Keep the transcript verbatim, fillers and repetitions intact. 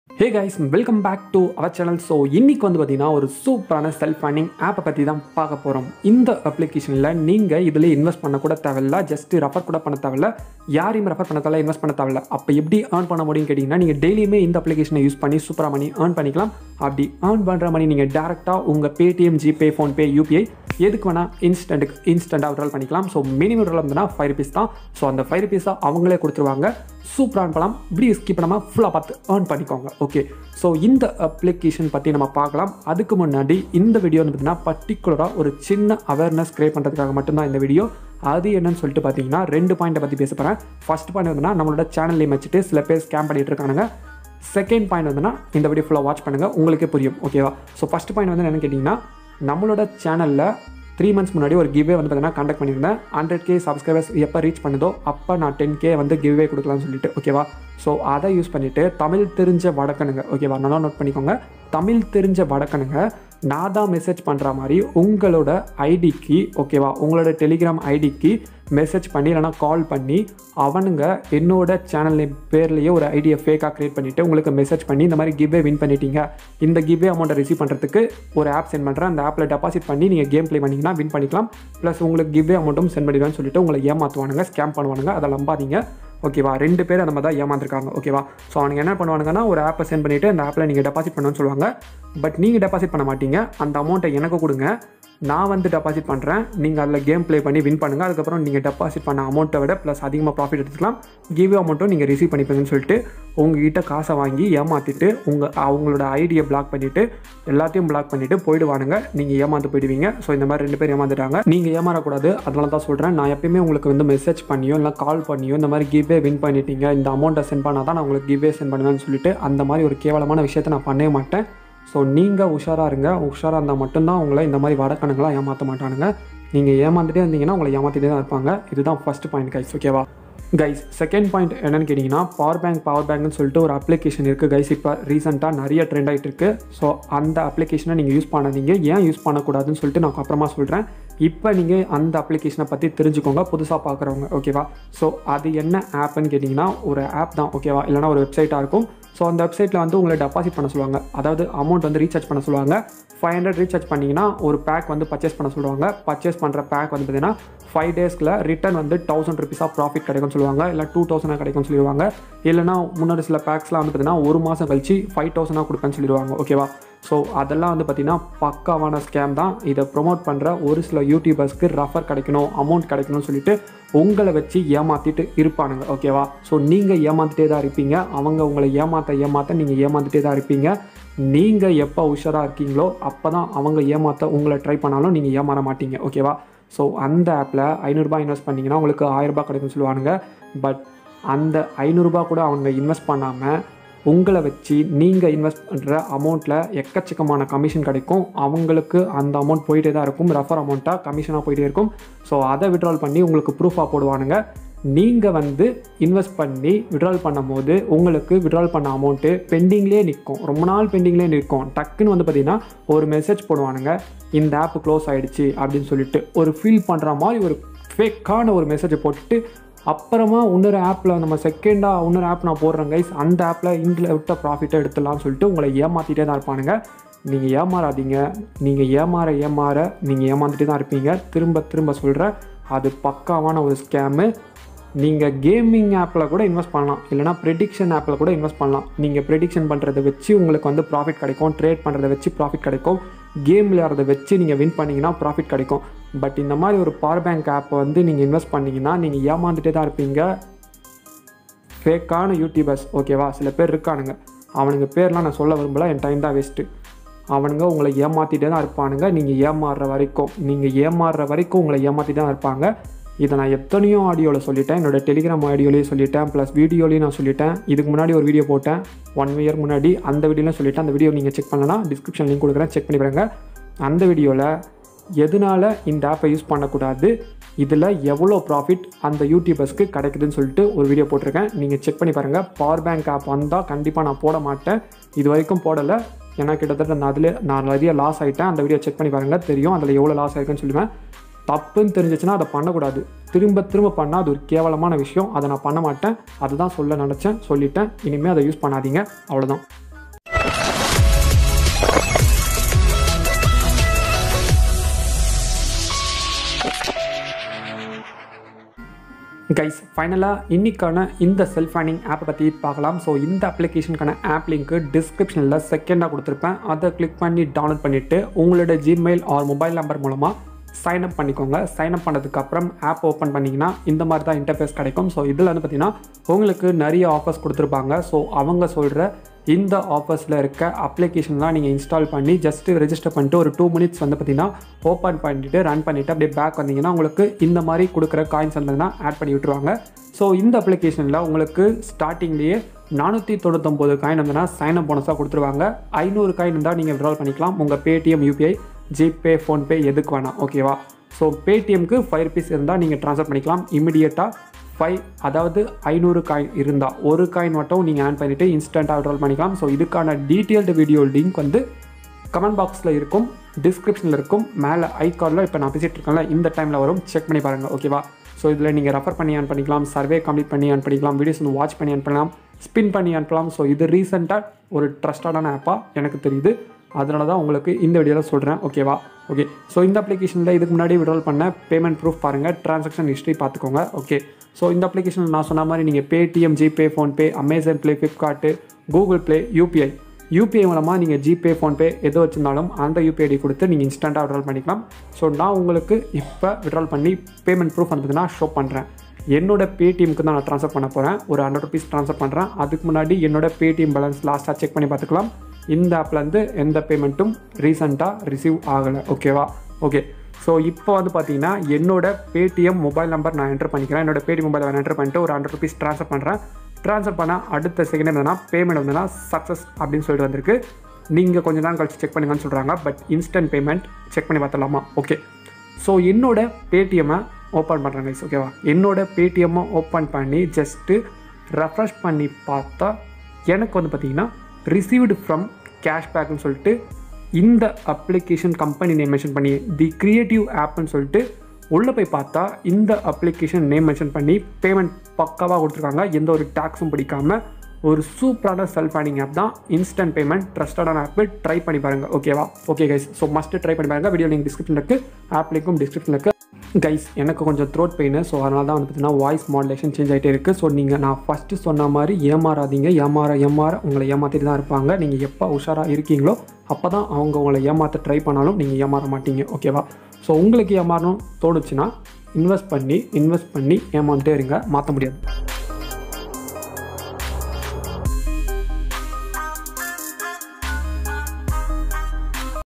Hey guys, welcome back to our channel. So இன்னைக்கு வந்து பாத்தீங்கன்னா ஒரு சூப்பரான செல்ஃப் ஃபண்டிங் ஆப்பை பத்தி தான் பார்க்க போறோம். இந்த அப்ளிகேஷன்ல நீங்க இதுல இன்வெஸ்ட் பண்ண கூட தேவையில்ல, ஜஸ்ட் ரெஃபர் கூட பண்ண தேவையில்ல, யாரையும் ரெஃபர் பண்ண தேவையில்ல, இன்வெஸ்ட் பண்ண தேவையில்ல. அப்ப எப்படி ஏர்ன் பண்ண முடியும்னு கேட்டீங்கன்னா நீங்க டெய்லியுமே இந்த அப்ளிகேஷனை யூஸ் பண்ணி சூப்பரா மணி ஏர்ன் பண்ணிக்கலாம். அப்படி ஏர்ன் பண்ற மணி நீங்க டைரக்டா உங்க Paytm, ஜிபே, ஃபோன்பே, யூபிஐ எதுக்கு வேணா இன்ஸ்டன்ட் இன்ஸ்டன்டாக விட்ரால் பண்ணிக்கலாம். ஸோ மினிமம் விட்ரால் வந்துன்னா ஃபைவ் ருபீஸ் தான். ஸோ அந்த ஃபைவ் ருபீஸாக அவங்களே கொடுத்துருவாங்க. சூப்பராக ஏர்ன் பண்ணலாம். இப்படி ஸ்கிப் பண்ணாமல் ஃபுல்லாக பார்த்து ஏர்ன் பண்ணிக்கோங்க. ஓகே, ஸோ இந்த அப்ளிகேஷன் பற்றி நம்ம பார்க்கலாம். அதுக்கு முன்னாடி இந்த வீடியோ வந்து பார்த்தீங்கன்னா பர்டிகுலராக ஒரு சின்ன அவேர்னஸ் கிரியேட் பண்ணுறதுக்காக மட்டும்தான் இந்த வீடியோ. அது என்னன்னு சொல்லிட்டு பார்த்தீங்கன்னா ரெண்டு பாயிண்ட்டை பற்றி பேச போகிறேன். ஃபர்ஸ்ட் பாயிண்ட் வந்துன்னா நம்மளோட சேனல் நேம் வச்சுட்டு சில பேர் ஸ்கேம் பண்ணிட்டு இருக்காங்க. செகண்ட் பாயிண்ட் வந்துன்னா இந்த வீடியோ ஃபுல்லாக வாட்ச் பண்ணுங்கள், உங்களுக்கே புரியும். ஓகேவா? ஸோ ஃபஸ்ட் பாயிண்ட் வந்து என்னன்னு கேட்டிங்கன்னா நம்மளோட சேனலில் த்ரீ மந்த்ஸ் முன்னாடி ஒரு கிவ்வே வந்து பார்த்தீங்கன்னா கண்டக்ட் பண்ணியிருந்தேன். ஹண்ட்ரட் கே சப்ஸ்கிரைபர்ஸ் எப்போ ரீச் பண்ணுதோ அப்போ நான் டென் கே வந்து கிவ்வே கொடுக்கலாம்னு சொல்லிட்டு. ஓகேவா? ஸோ அதை யூஸ் பண்ணிவிட்டு தமிழ் தெரிஞ்ச வடக்கனுங்க, ஓகேவா, நல்லா நோட் பண்ணிக்கோங்க. தமிழ் தெரிஞ்ச வடக்கனுங்க நான் தான் மெசேஜ் பண்ணுற மாதிரி உங்களோட ஐடிக்கு, ஓகேவா, உங்களோட டெலிகிராம் ஐடிக்கு மெசேஜ் பண்ணி இல்லைனா கால் பண்ணி அவனுங்க என்னோட சேனல் பேர்லேயே ஒரு ஐடியை ஃபேக்காக க்ரியேட் பண்ணிவிட்டு உங்களுக்கு மெசேஜ் பண்ணி இந்த மாதிரி கிவ்வே வின் பண்ணிட்டீங்க, இந்த கிவ்வே அமௌண்ட்டை ரிசீவ் பண்ணுறதுக்கு ஒரு ஆப் சென்ட் பண்ணுறேன், அந்த ஆப்பில் டெபாசிட் பண்ணி நீங்கள் கேம் ப்ளே பண்ணிங்கன்னா வின் பண்ணிக்கலாம், ப்ளஸ் உங்களுக்கு கிவ்வே அமௌண்ட்டும் சென்ட் பண்ணிடுவேன்னு சொல்லிட்டு உங்களை ஏமாற்றுவானுங்க, ஸ்கேம் பண்ணுவானுங்க. அதை நம்பாதீங்க. ஓகேவா? ரெண்டு பேர் அந்த மாதிரி தான் ஏமாந்துருக்காங்க. ஓகேவா? ஸோ அவங்க என்ன பண்ணுவானுங்கன்னா ஒரு ஆப்பை சென்ட் பண்ணிவிட்டு அந்த ஆப்பில் நீங்கள் டெபாசிட் பண்ணணும்னு சொல்லுவாங்க. பட் நீங்கள் டெபாசிட் பண்ண மாட்டீங்க. அந்த அமௌண்ட்டை எனக்கு கொடுங்க, நான் வந்து டெபாசிட் பண்ணுறேன், நீங்கள் அதில் கேம் ப்ளே பண்ணி வின் பண்ணுங்கள், அதுக்கப்புறம் நீங்கள் டெபாசிட் பண்ண அமௌண்ட்டை விட ப்ளஸ் அதிகமாக ப்ராஃபிட் எடுத்துக்கலாம், கிவ்வே அமௌண்ட்டும் நீங்கள் ரிசீவ் பண்ணிப்பீங்கன்னு சொல்லிட்டு உங்ககிட்ட காசை வாங்கி ஏமாற்றிட்டு உங்கள் அவங்களோட ஐடியை பிளாக் பண்ணிவிட்டு எல்லாத்தையும் பிளாக் பண்ணிவிட்டு போயிடுவானுங்க. நீங்கள் ஏமாந்து போயிடுவீங்க. ஸோ இந்த மாதிரி ரெண்டு பேர் ஏமாந்துட்டாங்க. நீங்கள் ஏமாறக்கூடாது. அதனால தான் சொல்கிறேன், நான் எப்பயுமே உங்களுக்கு வந்து மெசேஜ் பண்ணியோ இல்லை கால் பண்ணியோ இந்த மாதிரி கிவ்வே வின் பண்ணிட்டீங்க, இந்த அமௌண்ட்டை சென்ட் பண்ணால் தான் நான் உங்களுக்கு கிவ்வே சென்ட் பண்ணுவேன்னு சொல்லிட்டு அந்த மாதிரி ஒரு கேவலமான விஷயத்தை நான் பண்ணவே மாட்டேன். ஸோ நீங்கள் உஷாராக இருங்க. உஷாராக இருந்தால் மட்டும்தான் உங்களை இந்த மாதிரி வடக்கணங்களாக ஏமாற்ற மாட்டானுங்க. நீங்கள் ஏமாந்துட்டே இருந்தீங்கன்னா உங்களை ஏமாற்றிட்டே தான் இருப்பாங்க. இதுதான் ஃபஸ்ட் பாயிண்ட் கைஸ். ஓகேவா கைஸ்? செகண்ட் பாயிண்ட் என்னென்னு கேட்டிங்கன்னா பவர் பேங்க் பவர் பேங்க்னு சொல்லிட்டு ஒரு அப்ளிகேஷன் இருக்குது கைஸ். இப்போ ரீசெண்டாக நிறைய ட்ரெண்ட் ஆகிட்டு இருக்குது. ஸோ அந்த அப்ளிகேஷனை நீங்கள் யூஸ் பண்ணாதீங்க. ஏன் யூஸ் பண்ணக்கூடாதுன்னு சொல்லிட்டு நான் அப்புறமா சொல்கிறேன். இப்போ நீங்கள் அந்த அப்ளிகேஷனை பற்றி தெரிஞ்சுக்கோங்க, புதுசாக பார்க்குறவங்க. ஓகேவா? ஸோ அது என்ன ஆப்னு கேட்டிங்கன்னா ஒரு ஆப் தான். ஓகேவா? இல்லைனா ஒரு வெப்சைட்டாக இருக்கும். ஸோ அந்த வெப்சைட்டில் வந்து உங்களை டெபாசிட் பண்ண சொல்லுவாங்க, அதாவது அமௌண்ட் வந்து ரீசார்ஜ் பண்ண சொல்லுவாங்க. ஃபைவ் ஹண்ட்ரட் ரீசார்ஜ் பண்ணிங்கன்னா ஒரு பேக் வந்து பர்ச்சேஸ் பண்ண சொல்லுவாங்க. பர்ச்சேஸ் பண்ணுற பேக் வந்து பார்த்தீங்கன்னா ஃபைவ் டேஸ்க்குள்ள ரிட்டர்ன் வந்து தௌசண்ட் ருபீஸாக ப்ராஃபிட் கிடைக்கும்னு சொல்லுவாங்க, இல்லை டூ தௌசண்டாக கிடைக்கும்னு சொல்லிடுவாங்க. இல்லைனா முன்னாடி சில பேக்ஸ்லாம் வந்து பார்த்தீங்கன்னா ஒரு மாதம் கழிச்சு ஃபைவ் தௌசண்டாக கொடுப்பேன்னு சொல்லிடுவாங்க. ஓகேவா? ஸோ அதெல்லாம் வந்து பார்த்திங்கன்னா பக்காவான ஸ்கேம் தான். இதை ப்ரொமோட் பண்ணுற ஒரு சில யூடியூபர்ஸ்க்கு ரெஃபர் கிடைக்கணும், அமௌண்ட் கிடைக்கணும்னு சொல்லிட்டு உங்களை வச்சு ஏமாற்றிட்டு இருப்பானுங்க. ஓகேவா? ஸோ நீங்கள் ஏமாந்துட்டே தான் இருப்பீங்க. அவங்க உங்களை ஏமாற்ற ஏமாற்ற நீங்கள் ஏமாந்துட்டே தான் இருப்பீங்க. நீங்கள் எப்போ உஷாராக இருக்கீங்களோ அப்போ தான் அவங்க ஏமாற்ற உங்களை ட்ரை பண்ணாலும் நீங்கள் ஏமாற மாட்டீங்க. ஓகேவா? ஸோ அந்த ஆப்பில் ஐநூறுரூபா இன்வெஸ்ட் பண்ணிங்கன்னா உங்களுக்கு ஆயிரரூபா கிடைக்கும்னு சொல்லுவானுங்க. பட் அந்த ஐநூறுரூபா கூட அவங்க இன்வெஸ்ட் பண்ணாமல் உங்களை வச்சு நீங்கள் இன்வெஸ்ட் பண்ணுற அமௌண்ட்டில் எக்கச்சக்கமான கமிஷன் கிடைக்கும். அவங்களுக்கு அந்த அமௌண்ட் போயிட்டே தான் இருக்கும், ரெஃபர் அமௌண்ட்டாக கமிஷனாக போயிட்டே இருக்கும். ஸோ அதை விட்ரால் பண்ணி உங்களுக்கு ப்ரூஃபாக போடுவானுங்க. நீங்கள் வந்து இன்வெஸ்ட் பண்ணி விட்ரால் பண்ணும் போது உங்களுக்கு விட்ரால் பண்ண அமௌண்ட்டு பெண்டிங்லேயே நிற்கும், ரொம்ப நாள் பெண்டிங்லேயே நிற்கும். டக்குன்னு வந்து பார்த்திங்கன்னா ஒரு மெசேஜ் போடுவானுங்க, இந்த ஆப் க்ளோஸ் ஆகிடுச்சு அப்படின்னு சொல்லிட்டு ஒரு ஃபீல் பண்ணுற மாதிரி ஒரு ஃபேக்கான ஒரு மெசேஜை போட்டுட்டு அப்புறமா இன்னொரு ஆப்பில் நம்ம செகண்டாக இன்னொரு ஆப் நான் போடுறேன் கைஸ், அந்த ஆப்பில் இங்கில் விட்ட ப்ராஃபிட்டை எடுத்துடலாம்னு சொல்லிட்டு உங்களை ஏமாற்றிட்டே தான் இருப்பானுங்க. நீங்கள் ஏமாறாதீங்க. நீங்கள் ஏமாற ஏமாற நீங்கள் ஏமாந்துட்டே தான் இருப்பீங்க. திரும்ப திரும்ப சொல்கிறேன், அது பக்காவான ஒரு ஸ்கேமு. நீங்கள் கேமிங் ஆப்பில் கூட இன்வெஸ்ட் பண்ணலாம், இல்லைனா ப்ரெடிக்ஷன் ஆப்பில் கூட இன்வெஸ்ட் பண்ணலாம். நீங்கள் ப்ரெடிக்ஷன் பண்ணுறதை வச்சு உங்களுக்கு வந்து ப்ராஃபிட் கிடைக்கும், ட்ரேட் பண்ணுறதை வச்சு ப்ராஃபிட் கிடைக்கும், கேம் விளையாடுறதை வச்சு நீங்கள் வின் பண்ணிங்கன்னா ப்ராஃபிட் கிடைக்கும். பட் இந்த மாதிரி ஒரு பவர் பேங்க் ஆப்பை வந்து நீங்கள் இன்வெஸ்ட் பண்ணிங்கன்னா நீங்கள் ஏமாந்துட்டே தான் இருப்பீங்க. ஃபேக்கான யூடியூபர்ஸ், ஓகேவா, சில பேர் இருக்கானுங்க, அவனுங்க பேர்லாம் நான் சொல்ல விரும்பல, என் டைம் தான் வேஸ்ட்டு. அவனுங்க உங்களை ஏமாற்றிட்டே தான் இருப்பானுங்க. நீங்கள் ஏமாறுற வரைக்கும் நீங்கள் ஏமாறுற வரைக்கும் உங்களை ஏமாற்றிட்டு தான் இருப்பாங்க. இதை நான் எத்தனையோ ஆடியோவில் சொல்லிட்டேன், என்னோடய டெலிகிராம் ஆடியோலேயும் சொல்லிட்டேன், ப்ளஸ் வீடியோலையும் நான் சொல்லிட்டேன். இதுக்கு முன்னாடி ஒரு வீடியோ போட்டேன் ஒன் இயர் முன்னாடி, அந்த வீடியோலையும் சொல்லிட்டேன். அந்த வீடியோ நீங்கள் செக் பண்ணலாம், டிஸ்கிரிப்ஷன் லிங்க் கொடுக்குறேன், செக் பண்ணி பாருங்க. அந்த வீடியோவில் எதனால் இந்த ஆப்பை யூஸ் பண்ணக்கூடாது, இதில் எவ்வளோ ப்ராஃபிட் அந்த யூடியூபர்ஸ்க்கு கிடைக்குதுன்னு சொல்லிட்டு ஒரு வீடியோ போட்டிருக்கேன், நீங்கள் செக் பண்ணி பாருங்கள். பவர் பேங்க் ஆப் வந்தால் கண்டிப்பாக நான் போட மாட்டேன், இது வரைக்கும் போடலை. ஏன்னா கிட்டத்தட்ட நான் அதில் நான் நிறைய லாஸ் ஆகிட்டேன். அந்த வீடியோ செக் பண்ணி பாருங்கள், தெரியும் அதில் எவ்வளோ லாஸ் ஆகிருக்குன்னு சொல்லுவேன். தப்புன்னு தெரிஞ்சிச்சுன்னா அதை பண்ணக்கூடாது. திரும்ப திரும்ப பண்ணால் அது ஒரு கேவலமான விஷயம். அதை நான் பண்ண மாட்டேன். அதுதான் சொல்ல நினச்சேன், சொல்லிட்டேன். இனிமேல் அதை யூஸ் பண்ணாதீங்க. அவ்வளோதான். கைஸ் ஃபைனலாக இன்றைக்கான இந்த செல்ஃப் ஃபைண்டிங் ஆப்பை பற்றி பார்க்கலாம். ஸோ இந்த அப்ளிகேஷனுக்கான ஆப் லிங்க்கு டிஸ்கிரிப்ஷனில் செகண்டாக கொடுத்துருப்பேன். அதை கிளிக் பண்ணி டவுன்லோட் பண்ணிவிட்டு உங்களோட ஜிமெயில் ஆர் மொபைல் நம்பர் மூலமாக சைன் அப் பண்ணிக்கோங்க. சைன் அப் பண்ணதுக்கப்புறம் ஆப் ஓப்பன் பண்ணிங்கன்னா இந்த மாதிரி தான் இன்டர்ஃபேஸ் கிடைக்கும். ஸோ இதில் வந்து பார்த்திங்கன்னா உங்களுக்கு நிறைய ஆஃபர்ஸ் கொடுத்துருப்பாங்க. ஸோ அவங்க சொல்கிற இந்த ஆஃபர்ஸில் இருக்க அப்ளிகேஷன்லாம் நீங்கள் இன்ஸ்டால் பண்ணி ஜஸ்ட்டு ரெஜிஸ்டர் பண்ணிட்டு ஒரு டூ மினிட்ஸ் வந்து பார்த்திங்கன்னா ஓப்பன் பண்ணிவிட்டு ரன் பண்ணிவிட்டு அப்படியே பேக் வந்தீங்கன்னா உங்களுக்கு இந்த மாதிரி கொடுக்குற காயின்ஸ் வந்ததுன்னா ஆட் பண்ணி விட்டுருவாங்க. ஸோ இந்த அப்ளிகேஷனில் உங்களுக்கு ஸ்டார்டிங்லேயே நானூற்றி தொண்ணூத்தொம்பது காயின் வந்ததுன்னா சைன் அப் போனஸாக கொடுத்துருவாங்க. ஐநூறு காயின் இருந்தால் நீங்கள் விட்ரால் பண்ணிக்கலாம். உங்கள் பேடிஎம், யூபிஐ, ஜிபே, ஃபோன்பே எதுக்கு வேணாம், ஓகேவா? ஸோ பேடிஎம்க்கு ஃபைவ் ருபீஸ் இருந்தால் நீங்கள் ட்ரான்ஸ்ஃபர் பண்ணிக்கலாம் இமிடியேட்டாக. ஃபைவ் அதாவது ஐநூறு காயின் இருந்தால் ஒரு காயின் மட்டும் நீங்கள் ஆன் பண்ணிவிட்டு இன்ஸ்டண்ட்டாக விட்ரால் பண்ணிக்கலாம். ஸோ இதுக்கான டீட்டெயில்டு வீடியோ லிங்க் வந்து கமெண்ட் பாக்ஸில் இருக்கும், டிஸ்கிரிப்ஷனில் இருக்கும், மேலே ஐகானில் இப்போ நான் பேசிகிட்டு இருக்கேன்ல இந்த டைமில் வரும், செக் பண்ணி பாருங்கள், ஓகேவா? ஸோ இதில் நீங்கள் ரெஃபர் பண்ணி ஆன் பண்ணிக்கலாம், சர்வே கம்ப்ளீட் பண்ணி ஆன் பண்ணிக்கலாம், வீடியோஸ் வந்து வாட்ச் பண்ணி ஆன் பண்ணலாம், ஸ்பின் பண்ணி அனுப்பலாம். ஸோ இது ரீசெண்டாக ஒரு ட்ரஸ்டான ஆப்பாக எனக்கு தெரியுது, அதனால தான் உங்களுக்கு இந்த வீடியோவில் சொல்கிறேன், ஓகேவா? ஓகே, ஸோ இந்த அப்ளிகேஷனில் இதுக்கு முன்னாடி விட்ரால் பண்ண பேமெண்ட் ப்ரூஃப் பாருங்கள், ட்ரான்சாக்ஷன் ஹிஸ்ட்ரி பார்த்துக்கோங்க. ஓகே, ஸோ இந்த அப்ளிகேஷனில் நான் சொன்ன மாதிரி நீங்கள் Paytm, GPay, PhonePe, Amazon play, Flipkart, Google Play, UPI UPI மூலமாக நீங்கள் ஜிபே, ஃபோன்பே எதோ வச்சுருந்தாலும் அந்த யூபிஐ ஐடி கொடுத்து நீங்கள் இன்ஸ்டண்ட்டாக விட்ரால் பண்ணிக்கலாம். ஸோ நான் உங்களுக்கு இப்போ விட்ரால் பண்ணி பேமெண்ட் ப்ரூஃப் வந்ததுன்னா ஷோ பண்ணுறேன். என்னோட பேடிஎம்க்கு தான் நான் ட்ரான்ஸ்ஃபர் பண்ண போகிறேன். ஒரு ஹண்ட்ரட் ருபீஸ் ட்ரான்ஸ்ஃபர் பண்ணுறேன். அதுக்கு முன்னாடி என்னோட பேடிஎம் பேலன்ஸ் லாஸ்ட்டாக செக் பண்ணி பார்த்துக்கலாம். இந்த ஆப்லேருந்து எந்த பேமெண்ட்டும் ரீசெண்டாக ரிசீவ் ஆகலை, ஓகேவா? ஓகே, ஸோ இப்போ வந்து பார்த்தீங்கன்னா என்னோட பேடிஎம் மொபைல் நம்பர் நான் என்டர் பண்ணிக்கிறேன். என்னோட பேடிஎம் மொபைல் நான் என்டர் பண்ணிட்டு ஒரு ஹண்ட்ரட் ருபீஸ் ட்ரான்ஸ்ஃபர் பண்ணுறேன். ட்ரான்ஸ்ஃபர் பண்ணால் அடுத்த செகண்ட் என்னன்னா பேமெண்ட் வந்துன்னா சக்ஸஸ் அப்படின்னு சொல்லிட்டு வந்திருக்கு. நீங்கள் கொஞ்சம் நேரம் கழிச்சு செக் பண்ணுங்கன்னு சொல்கிறாங்க. பட் இன்ஸ்டன்ட் பேமெண்ட் செக் பண்ணி பார்த்தலாமா? ஓகே, ஸோ என்னோட பேடிஎம்மை ஓப்பன் பண்ணுறேன் கைஸ், ஓகேவா? என்னோட பேடிஎம்மை ஓப்பன் பண்ணி ஜஸ்ட்டு ரெஃப்ரெஷ் பண்ணி பார்த்தா எனக்கு வந்து பார்த்திங்கன்னா ரிசீவ்டு ஃப்ரம் கேஷ்பேக்னு சொல்லிட்டு இந்த அப்ளிகேஷன் கம்பெனி நேம் மென்ஷன் பண்ணி தி கிரியேட்டிவ் ஆப்னு சொல்லிட்டு உள்ளே போய் பார்த்தா இந்த அப்ளிகேஷன் நேம் மென்ஷன் பண்ணி பேமெண்ட் பக்காவாக கொடுத்துருக்காங்க. எந்த ஒரு டேக்ஸும் பிடிக்காமல் ஒரு சூப்பரான செல்ஃப் ஃபைண்டிங் ஆப் தான். இன்ஸ்டன்ட் பேமெண்ட் ட்ரஸ்டடான ஆப், ட்ரை பண்ணி பாருங்கள், ஓகேவா? Okay guys, so must try பண்ணி பாருங்கள். வீடியோ லிங்க் டிஸ்கிரிப்ஷனில் இருக்குது, ஆப் லிங்க்கும் டிஸ்கிரிப்ஷனில் இருக்குது. கைஸ் எனக்கு கொஞ்சம் த்ரோட் பெயின், ஸோ அதனால தான் வந்து பார்த்தீங்கன்னா வாய்ஸ் மாடுலேஷன் சேஞ்ச் ஆகிட்டே இருக்குது. ஸோ நீங்கள் நான் ஃபஸ்ட்டு சொன்ன மாதிரி ஏமாறாதீங்க. ஏமாற ஏமாற உங்களை ஏமாற்றிட்டு தான் இருப்பாங்க. நீங்கள் எப்போ உஷாராக இருக்கீங்களோ அப்போ தான் அவங்க உங்களை ஏமாற்ற ட்ரை பண்ணாலும் நீங்கள் ஏமாற மாட்டீங்க, ஓகேவா? ஸோ உங்களுக்கு ஏமாறணும் தோணுச்சுன்னா இன்வெஸ்ட் பண்ணி இன்வெஸ்ட் பண்ணி ஏமாந்துட்டே இருங்க, மாற்ற முடியாது.